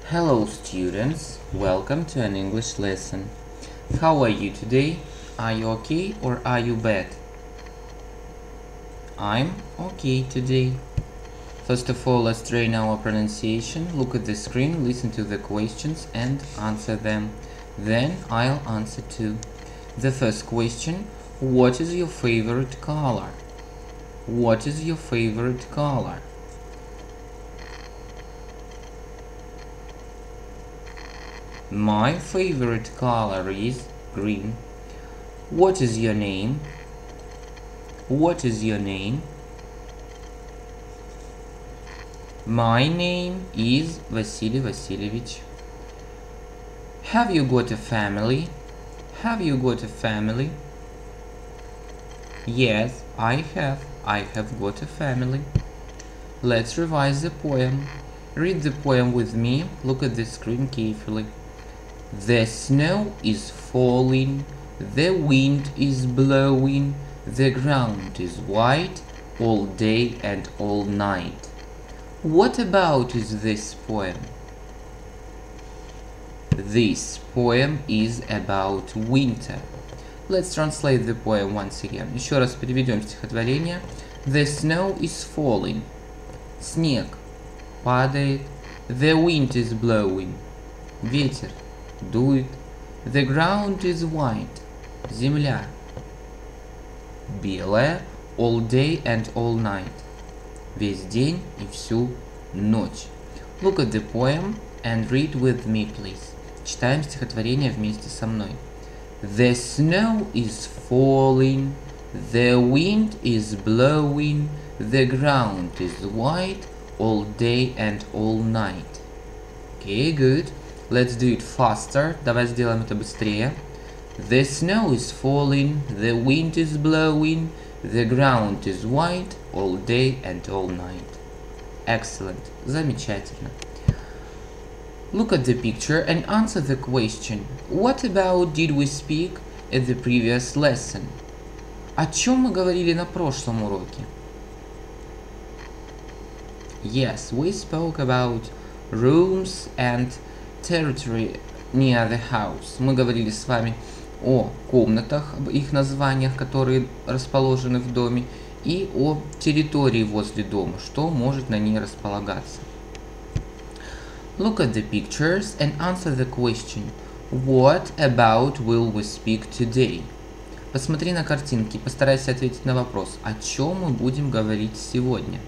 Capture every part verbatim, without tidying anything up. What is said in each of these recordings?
Hello students, welcome to an English lesson. How are you today? Are you okay or are you bad? I'm okay today. First of all, let's train our pronunciation. Look at the screen, listen to the questions and answer them. Then I'll answer too. The first question, what is your favorite color? What is your favorite color? My favorite color is green. What is your name? What is your name? My name is Vasily Vasilievich. Have you got a family? Have you got a family? Yes, I have. I have got a family. Let's revise the poem. Read the poem with me. Look at the screen carefully. The snow is falling, the wind is blowing, the ground is white all day and all night. What about is this poem? This poem is about winter. Let's translate the poem once again. Еще раз переведем стихотворение. The snow is falling. Снег падает. The wind is blowing. Ветер дует. The ground is white. Земля белая. All day and all night. Весь день и всю ночь. Look at the poem and read with me, please. Читаем стихотворение вместе со мной. The snow is falling. The wind is blowing. The ground is white all day and all night. Okay, good. Let's do it faster. Давай сделаем это быстрее. The snow is falling, the wind is blowing, the ground is white all day and all night. Excellent. Замечательно. Look at the picture and answer the question. What about did we speak at the previous lesson? О чем мы говорили на прошлом уроке? Yes, we spoke about rooms and territory near the house. Мы говорили с вами о комнатах, об их названиях, которые расположены в доме, и о территории возле дома, что может на ней располагаться. Look at the pictures and answer the question. What about will we speak today? Посмотри на картинки, постарайся ответить на вопрос, о чем мы будем говорить сегодня.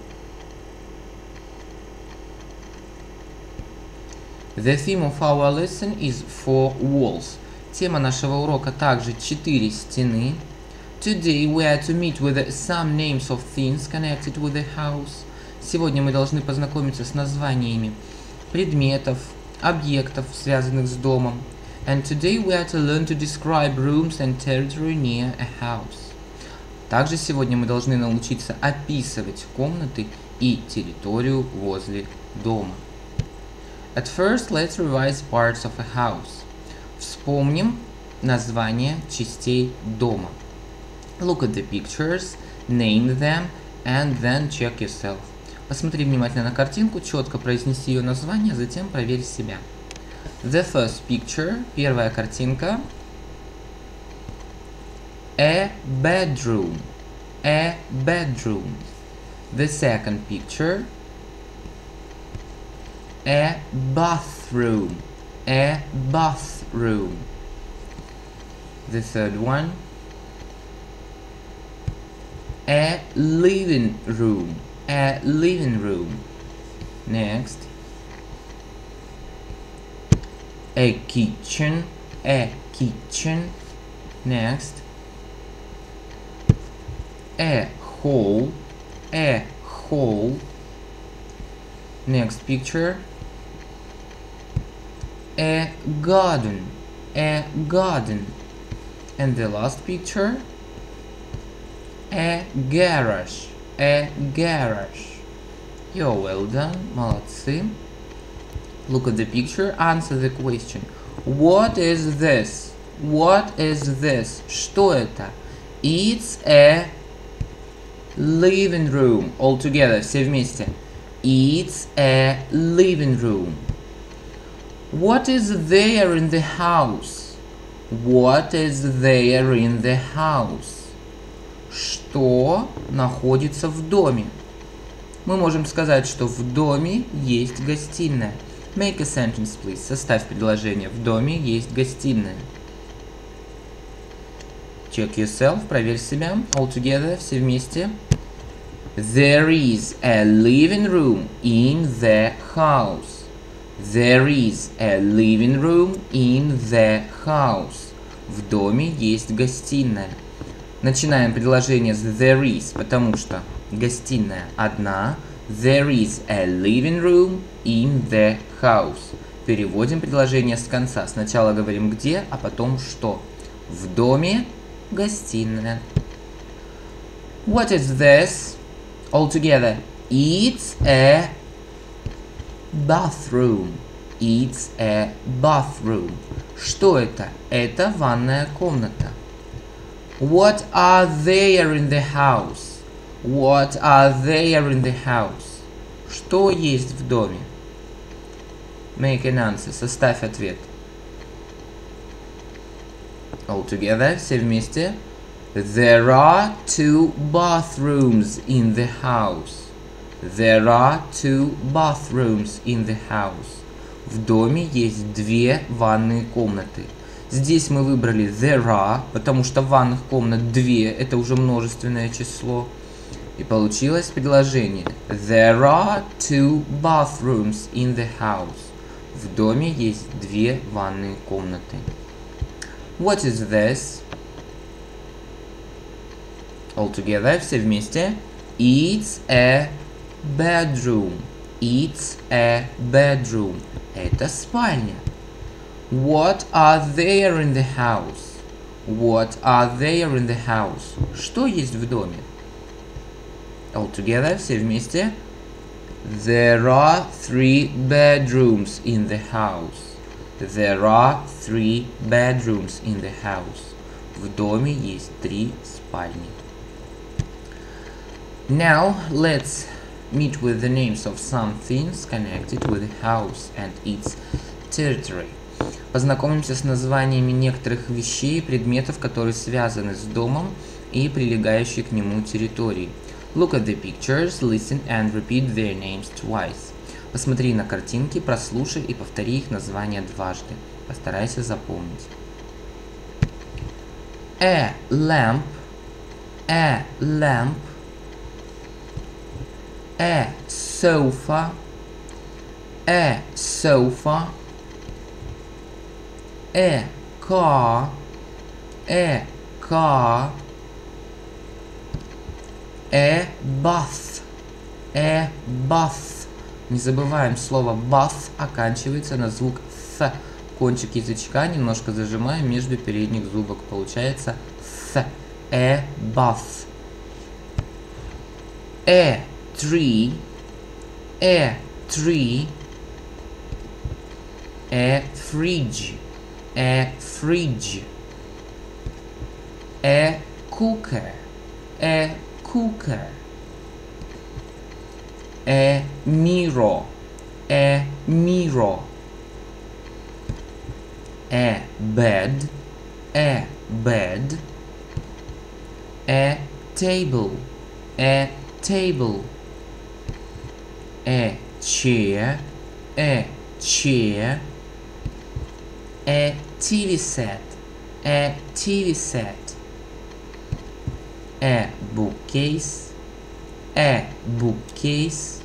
The theme of our lesson is four walls. Тема нашего урока также четыре стены. Today we are to meet with some names of things connected with the house. Сегодня мы должны познакомиться с названиями предметов, объектов, связанных с домом. And today we are to learn to describe rooms and territory near a house. Также сегодня мы должны научиться описывать комнаты и территорию возле дома. At first, let's revise parts of a house. Вспомним названия частей дома. Look at the pictures, name them, and then check yourself. Посмотри внимательно на картинку, четко произнеси ее название, затем проверь себя. The first picture, первая картинка. A bedroom. A bedroom. The second picture. A bathroom. A bathroom. The third one. A living room. A living room. Next. A kitchen. A kitchen. Next. A hall. A hall. Next picture. A garden. A garden. And the last picture. A garage. A garage. You're well done. Молодцы. Look at the picture. Answer the question. What is this? What is this? Что это? It's a living room. All together. Все вместе. It's a living room. What is there in the house? What is there in the house? Что находится в доме? Мы можем сказать, что в доме есть гостиная. Make a sentence, please. Составь предложение. В доме есть гостиная. Check yourself. Проверь себя. All together. Все вместе. There is a living room in the house. There is a living room in the house. В доме есть гостиная. Начинаем предложение с there is, потому что гостиная одна. There is a living room in the house. Переводим предложение с конца. Сначала говорим где, а потом что. В доме гостиная. What is this? All together. It's a bathroom. It's a bathroom. Что это? Это ванная комната. What are there in the house? What are there in the house? Что есть в доме? Make an answer. Составь ответ. All together. Все вместе. There are two bathrooms in the house. There are two bathrooms in the house. В доме есть две ванные комнаты. Здесь мы выбрали there are, потому что ванных комнат две, это уже множественное число. И получилось предложение. There are two bathrooms in the house. В доме есть две ванные комнаты. What is this? All together, все вместе. It's a bedroom. It's a bedroom. Это спальня. What are there in the house? What are there in the house? Что есть в доме? All together, все вместе. There are three bedrooms in the house. There are three bedrooms in the house. В доме есть три спальни. Now, let's meet with the names of some things connected with the house and its territory. Познакомимся с названиями некоторых вещей и предметов, которые связаны с домом и прилегающей к нему территорией. Look at the pictures, listen and repeat their names twice. Посмотри на картинки, прослушай и повтори их названия дважды. Постарайся запомнить. A lamp, a lamp, a sofa, a sofa, a car, a car, a bath, a bath. Не забываем, слово bath оканчивается на звук th. Кончик язычка немножко зажимаем между передних зубок. Получается th. A bath. A tree, a tree, a fridge, a fridge, a cooker, a cooker, a mirror, a mirror, a bed, a bed, a table, a table, a chair, a chair, a T V set, a T V set, a bookcase, a bookcase,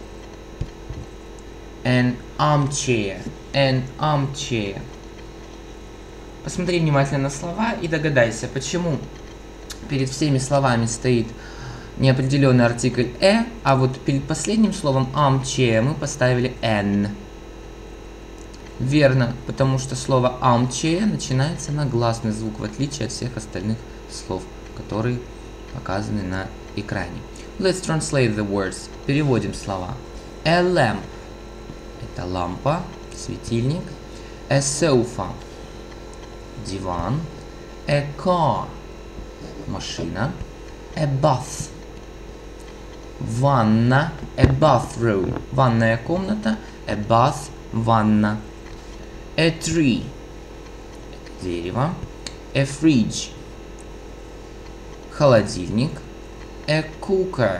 an armchair, an armchair. Посмотри внимательно на слова и догадайся, почему перед всеми словами стоит неопределенный артикль «э», а вот перед последним словом armchair мы поставили «n». Верно, потому что слово armchair начинается на гласный звук, в отличие от всех остальных слов, которые показаны на экране. Let's translate the words. Переводим слова. A lamp – это лампа, светильник. A sofa – диван. A car – машина. A bath – ванна. A bathroom – ванная комната. A bath – ванна. A tree. Это дерево. A fridge. Холодильник. A cooker.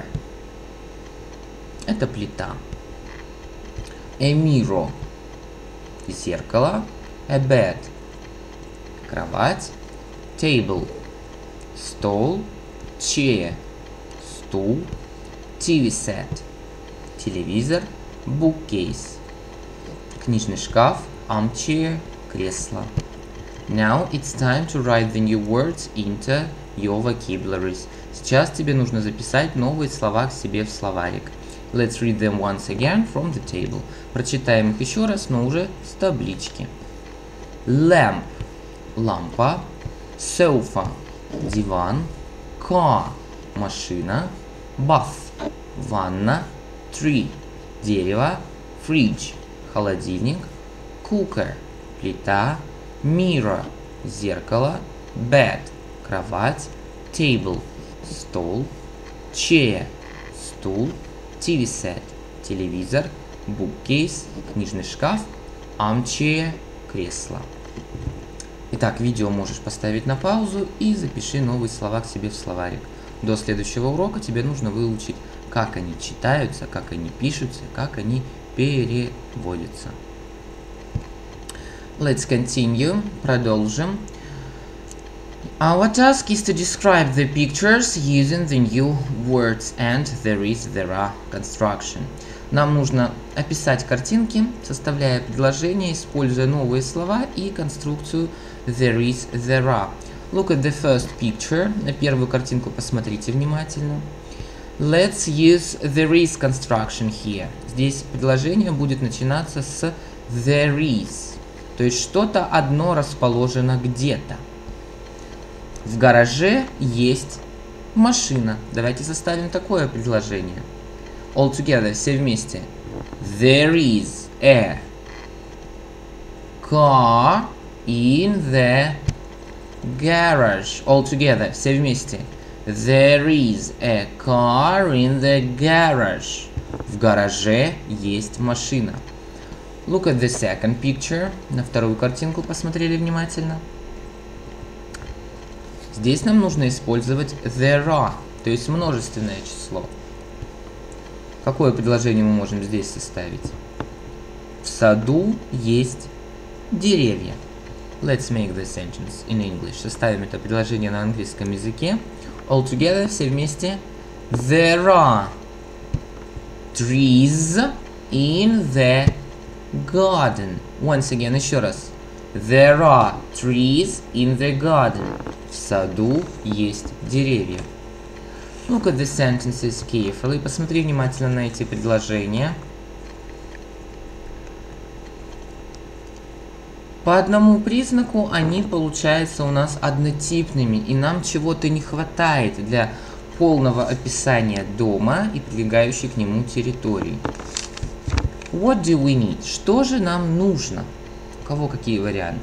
Это плита. A mirror. Зеркало. A bed. Кровать. Table. Стол. Chair. Стул. ти ви set. Телевизор. Bookcase. Книжный шкаф. Armchair. Кресло. Now it's time to write the new words into your vocabularies. Сейчас тебе нужно записать новые слова к себе в словарик. Let's read them once again from the table. Прочитаем их еще раз, но уже с таблички. Lamp – лампа. Sofa – диван. Car – машина. Bath – ванна. Tree – дерево. Fridge – холодильник. Cooker – плита. Mirror – зеркало. Bed – кровать. Table – стол. Chair – стул. ти ви set – телевизор. Bookcase – книжный шкаф. Armchair – кресло. Итак, видео можешь поставить на паузу и запиши новые слова к себе в словарик. До следующего урока тебе нужно выучить, как они читаются, как они пишутся, как они переводятся. Let's continue. Продолжим. Our task is to describe the pictures using the new words and there is, there are construction. Нам нужно описать картинки, составляя предложения, используя новые слова и конструкцию there is, there are. Look at the first picture. На первую картинку посмотрите внимательно. Let's use there is construction here. Здесь предложение будет начинаться с there is. То есть что-то одно расположено где-то. В гараже есть машина. Давайте составим такое предложение. All together, все вместе. There is a car in the garage. All together, все вместе. There is a car in the garage. В гараже есть машина. Look at the second picture. На вторую картинку посмотрели внимательно. Здесь нам нужно использовать there are, то есть множественное число. Какое предложение мы можем здесь составить? В саду есть деревья. Let's make the sentence in English. Составим это предложение на английском языке. All together, все вместе. There are trees in the garden. Once again, еще раз. There are trees in the garden. В саду есть деревья. Look at the sentences carefully. Посмотри внимательно на эти предложения. По одному признаку они получаются у нас однотипными, и нам чего-то не хватает для полного описания дома и прилегающей к нему территории. What do we need? Что же нам нужно? У кого какие варианты?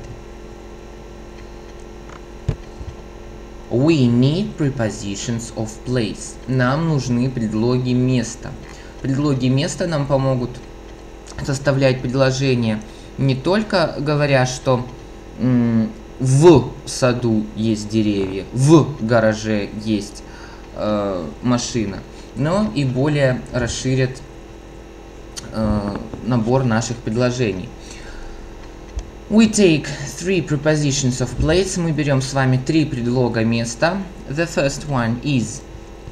We need prepositions of place. Нам нужны предлоги места. Предлоги места нам помогут составлять предложения, не только говоря, что м, в саду есть деревья, в гараже есть э, машина, но и более расширят э, набор наших предложений. We take three prepositions of place. Мы берем с вами три предлога места. The first one is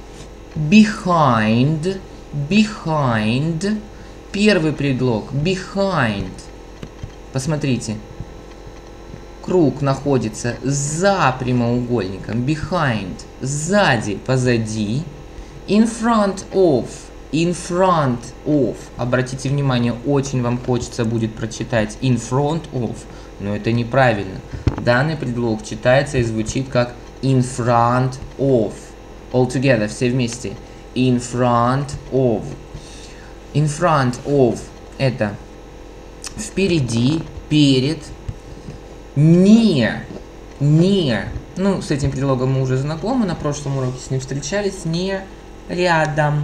behind. Behind. Первый предлог behind. Посмотрите. Круг находится за прямоугольником. Behind. Сзади, позади. In front of. In front of. Обратите внимание, очень вам хочется будет прочитать in front of, но это неправильно. Данный предлог читается и звучит как in front of. All together, все вместе. In front of. In front of. Это впереди, перед. Near. Near. Ну, с этим предлогом мы уже знакомы, на прошлом уроке с ним встречались. Near. Рядом.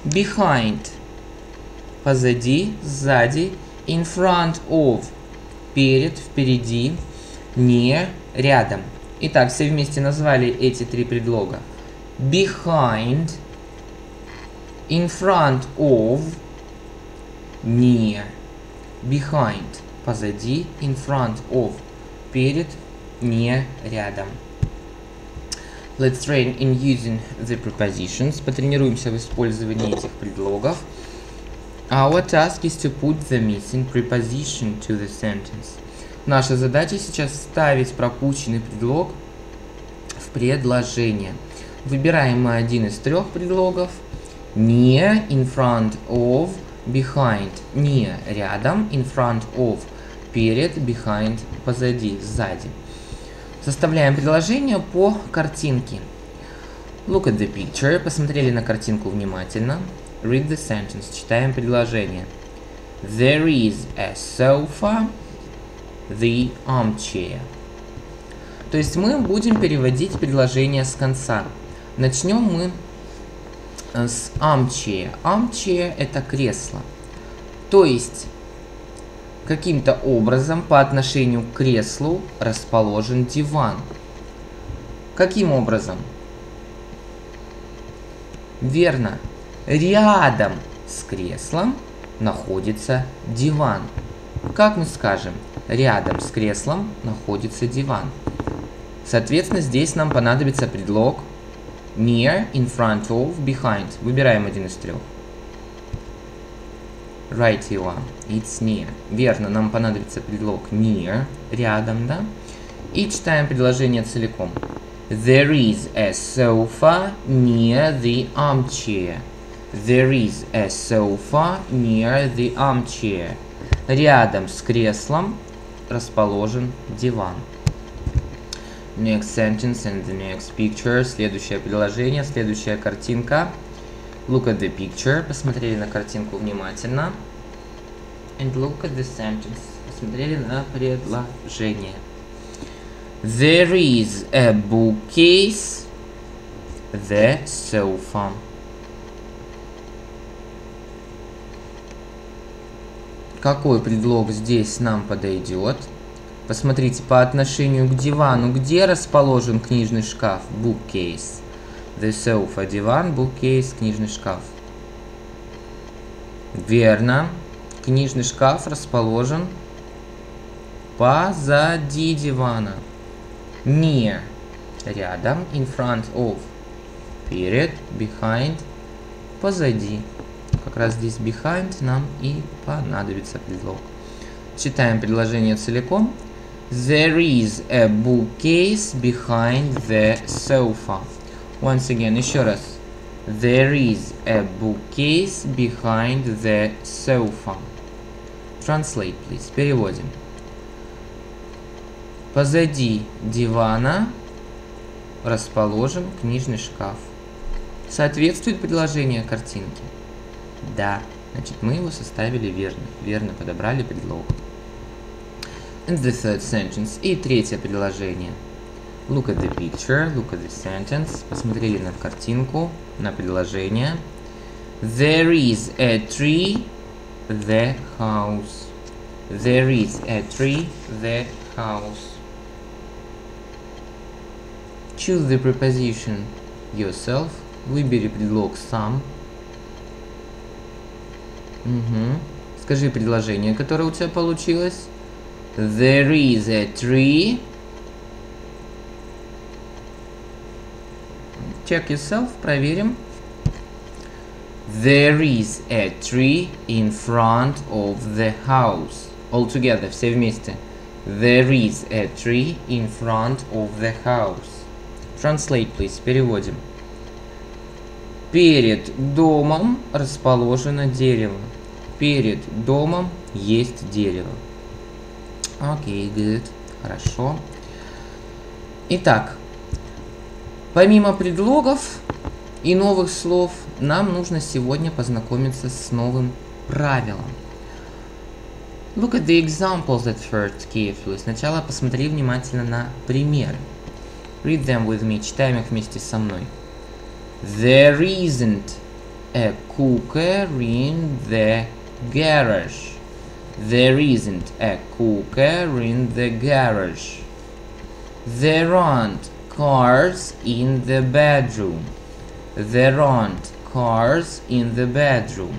Behind. Позади, сзади. In front of. перед, впереди, near, рядом. Итак, все вместе назвали эти три предлога. Behind, in front of, near. Behind, позади, in front of, перед, near, рядом. Let's train in using the prepositions. Потренируемся в использовании этих предлогов. Our task is to put the missing preposition to the sentence. Наша задача сейчас вставить пропущенный предлог в предложение. Выбираем мы один из трех предлогов. Near, in front of, behind. Near, рядом, in front of, перед, behind, позади, сзади. Составляем предложение по картинке. Look at the picture. Посмотрели на картинку внимательно. Read the sentence. Читаем предложение. There is a sofa, the armchair. То есть мы будем переводить предложение с конца. Начнем мы с armchair. Armchair — это кресло. То есть каким-то образом по отношению к креслу расположен диван. Каким образом? Верно. Рядом с креслом находится диван. Как мы скажем? Рядом с креслом находится диван. Соответственно, здесь нам понадобится предлог near, in front of, behind. Выбираем один из трех. Right you are. It's near. Верно, нам понадобится предлог near, рядом, да? И читаем предложение целиком. There is a sofa near the armchair. There is a sofa near the armchair. Рядом с креслом расположен диван. Next sentence and the next picture. Следующее предложение, следующая картинка. Look at the picture. Посмотрели на картинку внимательно. And look at the sentence. Посмотрели на предложение. There is a bookcase, the sofa. Какой предлог здесь нам подойдет? Посмотрите, по отношению к дивану, где расположен книжный шкаф? Bookcase. The sofa, диван, bookcase, книжный шкаф. Верно. Книжный шкаф расположен позади дивана. Near. Рядом. In front of. Перед. Behind. Позади. Как раз здесь behind нам и понадобится предлог. Читаем предложение целиком. There is a bookcase behind the sofa. Once again, еще раз. There is a bookcase behind the sofa. Translate, please. Переводим. Позади дивана расположен книжный шкаф. Соответствует предложение картинке? Да. Значит, мы его составили верно. Верно подобрали предлог. And the third sentence. И третье предложение. Look at the picture. Look at the sentence. Посмотрели на картинку, на предложение. There is a tree, the house. There is a tree, the house. Choose the preposition yourself. Выбери предлог сам. Угу. Скажи предложение, которое у тебя получилось. There is a tree. Check yourself, проверим. There is a tree in front of the house. All together, все вместе. There is a tree in front of the house. Translate, please. Переводим. Перед домом расположено дерево. Перед домом есть дерево. Окей, okay, good. Хорошо. Итак, помимо предлогов и новых слов, нам нужно сегодня познакомиться с новым правилом. Look at the examples at first carefully. Сначала посмотри внимательно на примеры. Read them with me. Читаем их вместе со мной. There isn't a cooker in the garage. There isn't a cooker in the garage. There aren't cars in the bedroom. There aren't cars in the bedroom.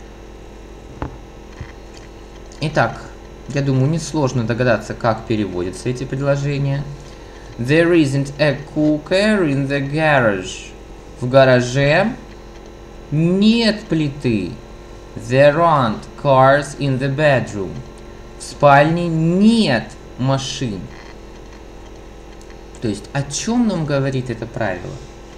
Итак, я думаю, несложно догадаться, как переводятся эти предложения. There isn't a cooker in the garage. В гараже нет плиты. There aren't cars in the bedroom. В спальне нет машин. То есть, о чем нам говорит это правило?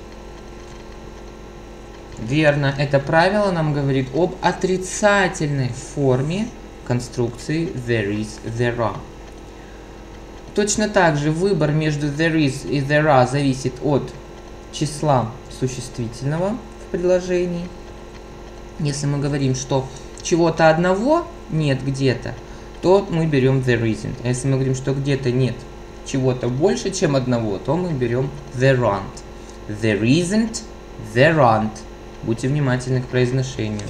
Верно, это правило нам говорит об отрицательной форме конструкции there is, there are. Точно так же выбор между there is и there are зависит от числа существительного в предложении. Если мы говорим, что чего-то одного нет где-то, то мы берем there isn't. А если мы говорим, что где-то нет чего-то больше, чем одного, то мы берем there aren't. There isn't, there aren't. Будьте внимательны к произношению.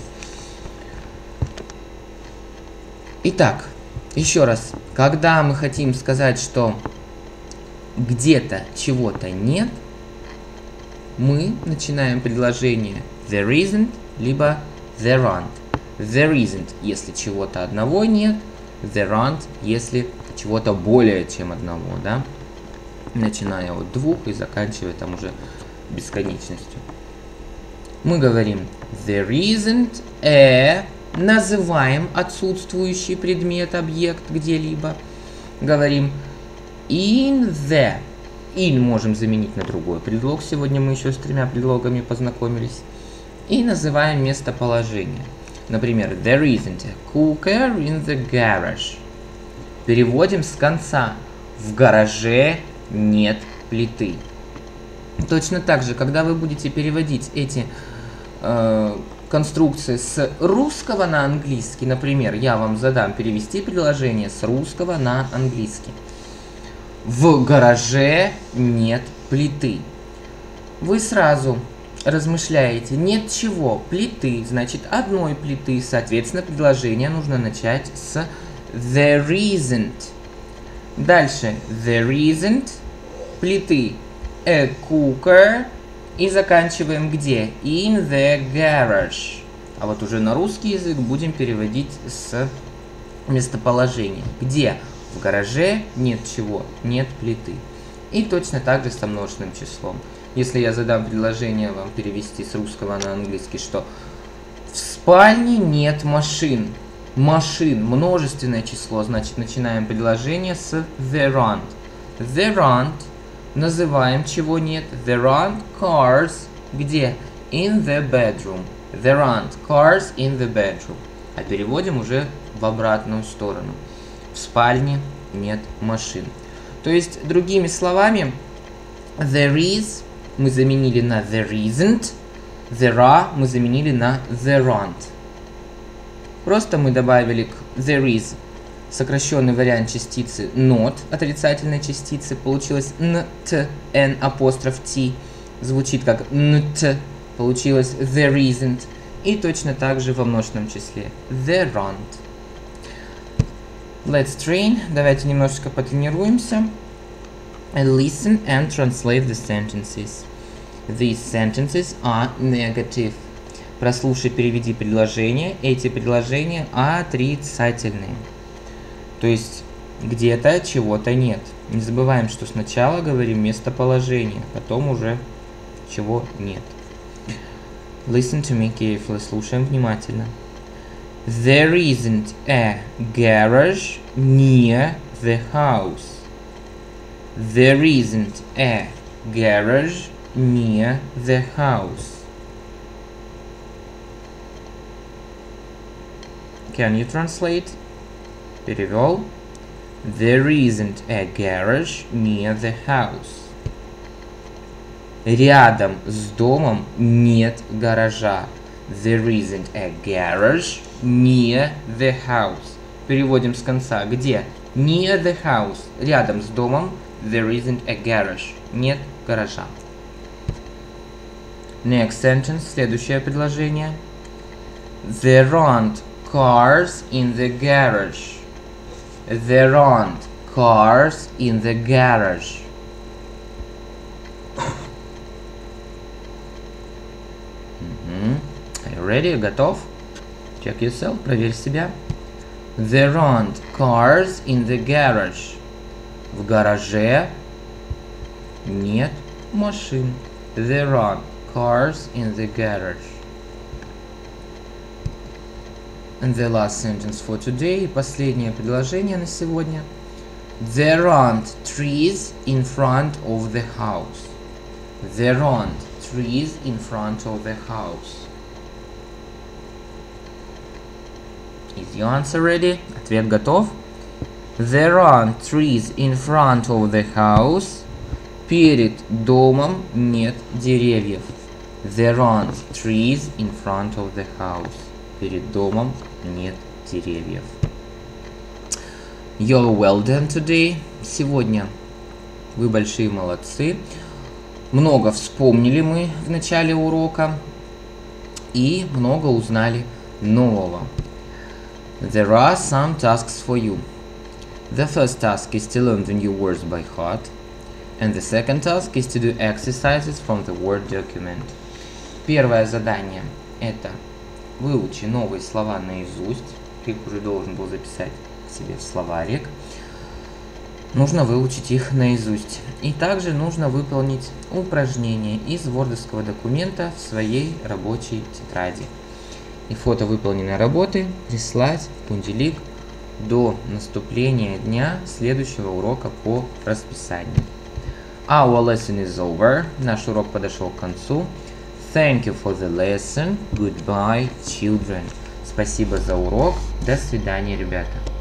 Итак, еще раз. Когда мы хотим сказать, что где-то чего-то нет, мы начинаем предложение there isn't, либо there aren't. There isn't, если чего-то одного нет. There aren't, если чего-то более чем одного, да? Начиная от двух и заканчивая там уже бесконечностью. Мы говорим there isn't a, называем отсутствующий предмет, объект где-либо. Говорим in the. In можем заменить на другой предлог. Сегодня мы еще с тремя предлогами познакомились. И называем местоположение. Например, there isn't a cooker in the garage. Переводим с конца. В гараже нет плиты. Точно так же, когда вы будете переводить эти э, конструкции с русского на английский, например, я вам задам перевести предложение с русского на английский. В гараже нет плиты. Вы сразу размышляете, нет чего, плиты, значит одной плиты, соответственно, предложение нужно начать с there isn't. Дальше there isn't плиты, a cooker, и заканчиваем где? In the garage. А вот уже на русский язык будем переводить с местоположения. Где? В гараже нет чего, нет плиты. И точно так же со множественным числом. Если я задам предложение вам перевести с русского на английский, что в спальне нет машин. Машин, множественное число, значит начинаем предложение с there aren't. There aren't, называем чего нет. There aren't cars, где? In the bedroom. There aren't cars in the bedroom. А переводим уже в обратную сторону. В спальне нет машин. То есть, другими словами, there is мы заменили на there isn't, there are мы заменили на there aren't. Просто мы добавили к there is сокращенный вариант частицы not, отрицательной частицы. Получилось nt, n апостроф t. Звучит как nt. Получилось there isn't. И точно так же во множественном числе there aren't. Let's train. Давайте немножечко потренируемся. And listen and translate the sentences. These sentences are negative. Прослушай, переведи предложения. Эти предложения отрицательные. То есть где-то чего-то нет. Не забываем, что сначала говорим местоположение, потом уже чего нет. Listen to me carefully. Слушаем внимательно. There isn't a garage near the house. There isn't a garage near the house. Can you translate? Перевел. There isn't a garage near the house. Рядом с домом нет гаража. There isn't a garage near the house. Переводим с конца. Где? Near the house. Рядом с домом. There isn't a garage. Нет гаража. Next sentence. Следующее предложение. There aren't cars in the garage. There aren't cars in the garage. Mm-hmm. Are you ready? Готов? Check yourself. Проверь себя. There aren't cars in the garage. В гараже нет машин. There aren't cars in the garage. And the last sentence for today. Последнее предложение на сегодня. There aren't trees in front of the house. There aren't trees in front of the house. Is your answer ready? Ответ готов? There aren't trees in front of the house. Перед домом нет деревьев. There aren't trees in front of the house. Перед домом нет деревьев. You're well done today. Сегодня вы большие молодцы. Много вспомнили мы в начале урока и много узнали нового. There are some tasks for you. The first task is to learn the new words by heart, and the second task is to do exercises from the Word document. Первое задание – это выучи новые слова наизусть. Ты их уже должен был записать себе в словарик. Нужно выучить их наизусть. И также нужно выполнить упражнение из вордовского документа в своей рабочей тетради. И фото выполненной работы прислать в понедельник до наступления дня следующего урока по расписанию. Our lesson is over. Наш урок подошел к концу. Thank you for the lesson. Goodbye, children. Спасибо за урок. До свидания, ребята.